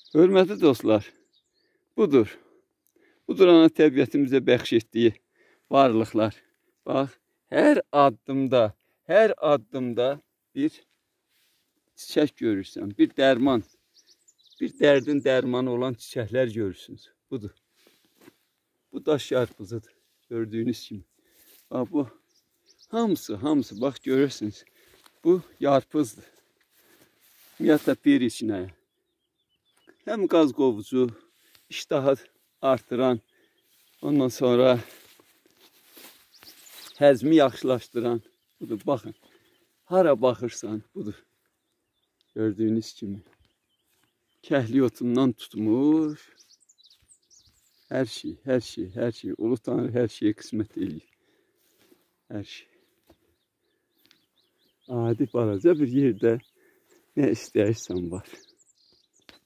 Hörmətli dostlar, budur. Budur ana təbiətimizə bəxş etdiyi varlıqlar. Bax, hər addımda bir çiçək görürsən, bir dərman, bir dərdin dərmanı olan çiçəklər görürsünüz. Budur. Bu daş yarpızıdır, gördüyünüz kimi. Bax, bu hamısı, bax görürsünüz. Bu yarpızdır. Ümumiyyətlə bir içinə. Həm qaz qovucu, iştahı artıran, ondan sonra həzmi yaxşılaşdıran. Budur, baxın. Hara baxırsan, budur. Gördüyünüz kimi. Kəhliyotundan tutmuş. Hər şey. Ulu Tanrı hər şeyə qismət eləyir. Hər şey. Adi balaca bir yerdə nə istəyirsən var.